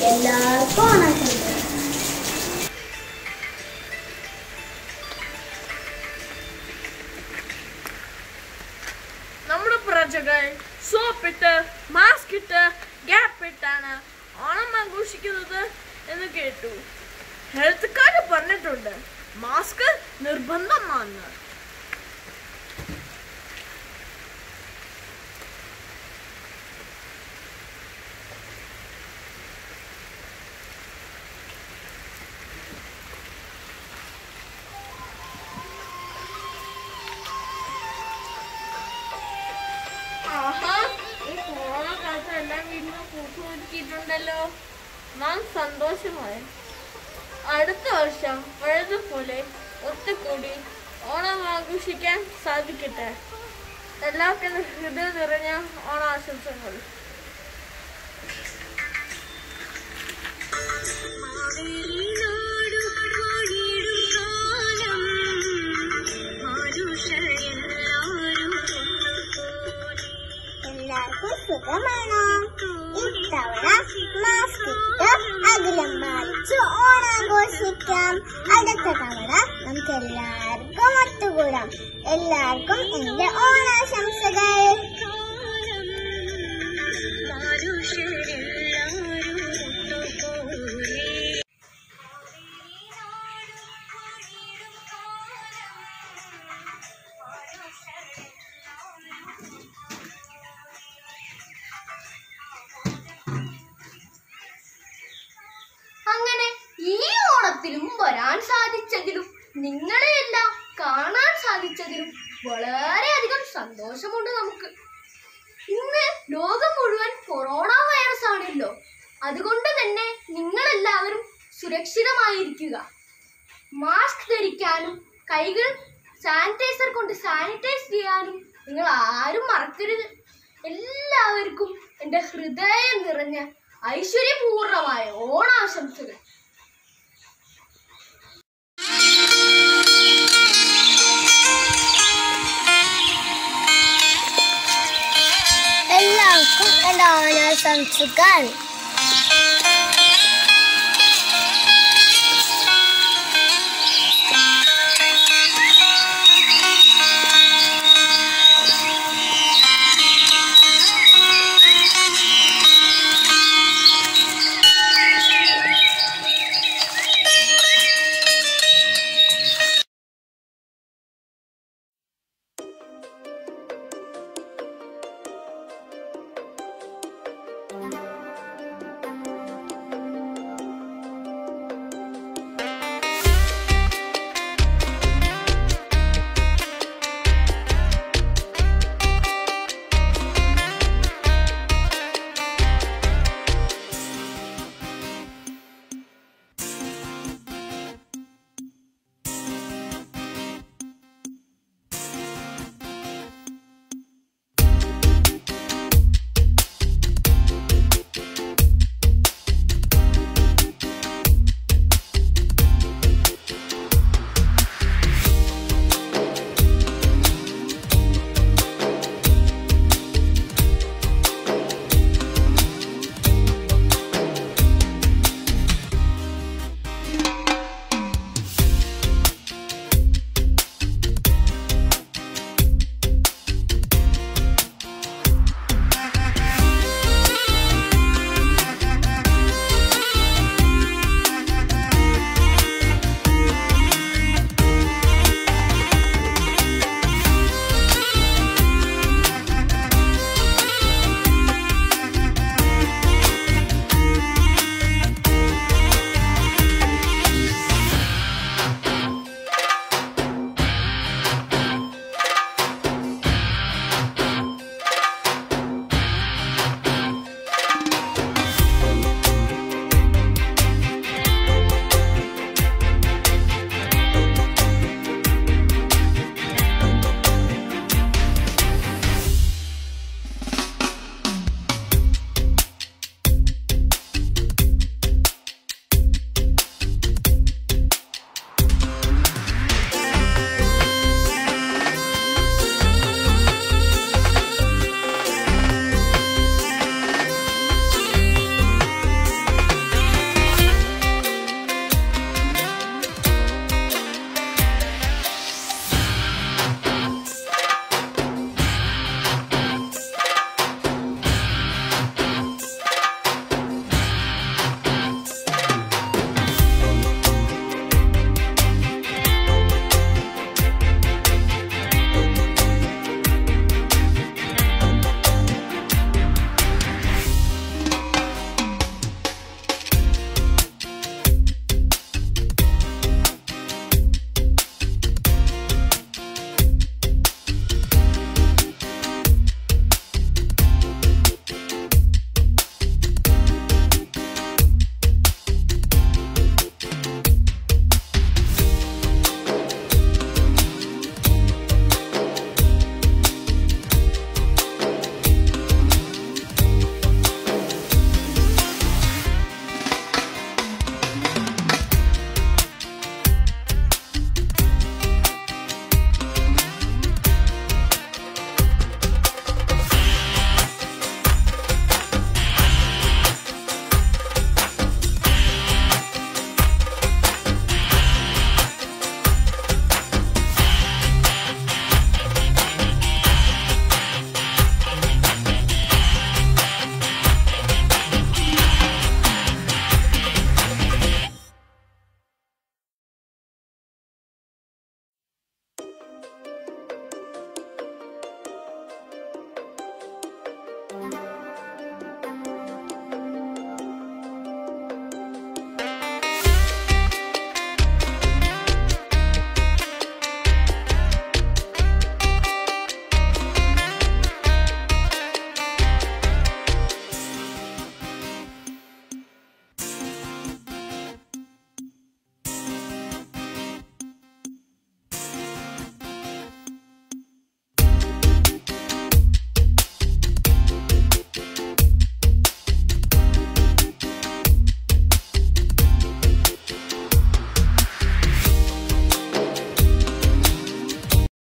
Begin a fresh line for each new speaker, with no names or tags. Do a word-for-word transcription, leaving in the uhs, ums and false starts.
എല്ലാവർക്കും ഓണാശംസകൾ.
നമ്മുടെ പ്രജകൾ സോപ്പിട്ട് മാസ്ക് ഇട്ട് ഗ്യാപ്പ് ഇട്ടാണ് ഓണം ആഘോഷിക്കുന്നത് എന്ന് കേട്ടു. ഹെൽത്തുകാര് പറഞ്ഞിട്ടുണ്ട് മാസ്ക് നിർബന്ധമാണ്. എല്ലാം വീടിന് കൂട്ടുകൊടുക്കിയിട്ടുണ്ടല്ലോ. നാം സന്തോഷമായി. അടുത്ത വർഷം പഴയതുപോലെ ഒത്തുകൂടി ഓണം ആഘോഷിക്കാൻ സാധിക്കട്ടെ. എല്ലാവർക്കും ഹൃദയം നിറഞ്ഞ ഓണാശംസകൾ.
എല്ലാവർക്കും സുഖമാണോ? ഇത്തവണ മാസ്ക് ഇട്ട് അകലം പാലിച്ച് ഓണാഘോഷിക്കാം. അടുത്ത തവണ നമുക്ക് എല്ലാവർക്കും ഒത്തുകൂടാം. എല്ലാവർക്കും എന്റെ ഓണാശംസകൾ.
അങ്ങനെ ഈ ഓണത്തിലും വരാൻ സാധിച്ചതിലും നിങ്ങളെയെല്ലാം കാണാൻ സാധിച്ചതിലും വളരെയധികം സന്തോഷമുണ്ട് നമുക്ക്. ഇന്ന് ലോകം മുഴുവൻ കൊറോണ വൈറസ് ആണല്ലോ. അതുകൊണ്ട് തന്നെ നിങ്ങളെല്ലാവരും സുരക്ഷിതമായിരിക്കുക. മാസ്ക് ധരിക്കാനും കൈകൾ സാനിറ്റൈസർ കൊണ്ട് സാനിറ്റൈസ് ചെയ്യാനും നിങ്ങൾ ആരും മറക്കരുത്. എല്ലാവർക്കും എൻ്റെ ഹൃദയം നിറഞ്ഞ ഐശ്വര്യപൂർണമായ ഓണാശംസകൾ.
എല്ലാവർക്കും എൻ്റെ ഓണാശംസകൾ.